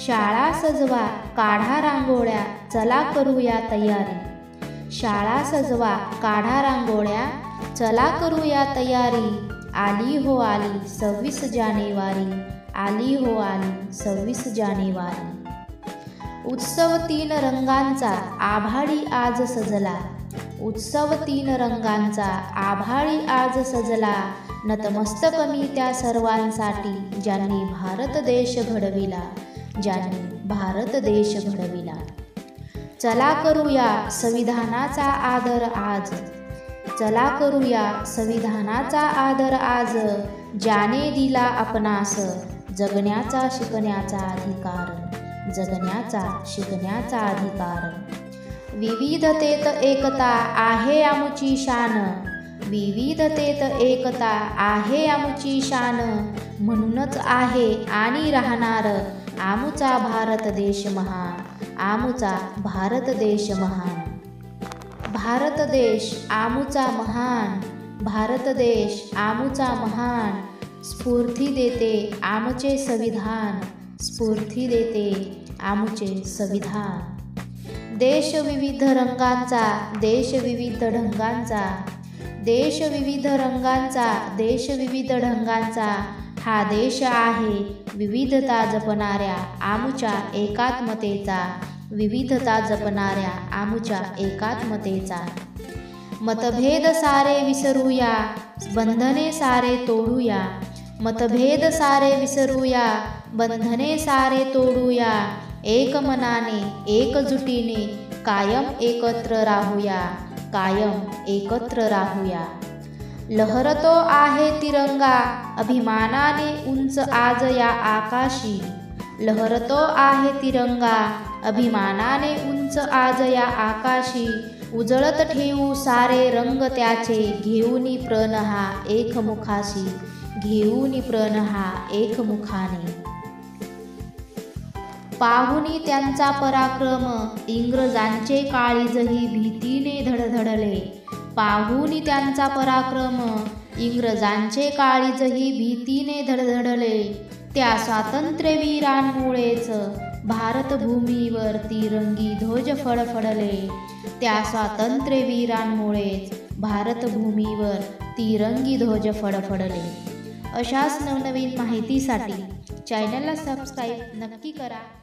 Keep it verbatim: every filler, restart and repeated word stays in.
शाळा सजवा काढा रांगोळ्या चला करूया तयारी। शाळा सजवा काढा रांगोळ्या चला करूया तयारी। आली हो आली सव्वीस जानेवारी, आली हो आली सव्वीस जानेवारी। उत्सव तीन रंगांचा आभाळी आज सजला, उत्सव तीन रंगांचा आभाळी आज सजला। नतमस्तक मी त्या सर्वांसाठी ज्यांनी भारत देश घडविला, ज्यांनी भारत देश घडविला। चला करूया संविधानाचा आदर आज, चला करूया संविधानाचा आदर आज। ज्याने दिला आपणास जगण्याचा शिकण्याचा अधिकार, जगण्याचा शिकण्याचा अधिकार। विविधतेत एकता आहे आमची शान, विविधतेत एकता आहे आमची शान। म्हणूनच आहे आणि राहणार आमचा भारत देश महान, आमचा भारत देश महान। भारत देश आमचा महान, भारत देश आमचा महान। स्फूर्ती देते आमचे संविधान, स्फूर्ती देते आमचे संविधान। देश विविध रंगांचा, देश विविध ढंगांचा, देश विविध रंगांचा, देश विविध ढंगांचा। हा देश आहे विविधता जपणाऱ्या आमच्या एकात्मतेचा, विविधता जपणाऱ्या आमच्या एकात्मतेचा। मतभेद सारे विसरूया, बंधने सारे तोडूया, मतभेद सारे विसरूया, बंधने सारे तोडूया। एक मनाने एकजुटीने कायम एकत्र राहूया, कायम एकत्र राहूया। लहरतो आहे तिरंगा अभिमानाने उंच आज या आकाशी, लहरतो आहे तिरंगा अभिमानाने उंच आज या आकाशी। उजळत ठेवू सारे रंग त्याचे घेऊनी प्रण हा एकमुखाशी, घेऊनी प्रण हा एकमुखाने। पाहुनी त्यांचा पराक्रम इंग्रजांचे काळीजही भीतीने धडधडले, पाहुनी त्यांचा पराक्रम इंग्रजांचे काळीजही भीतीने धडधडले। त्या स्वातंत्र्यवीरांमुळेच भारतभूमीवर तिरंगी ध्वज फडफडले, त्या स्वातंत्र्यवीरांमुळेच भारतभूमीवर तिरंगी ध्वज फडफडले। अशाच नवनवीन माहितीसाठी चॅनलला सबस्क्राईब नक्की करा।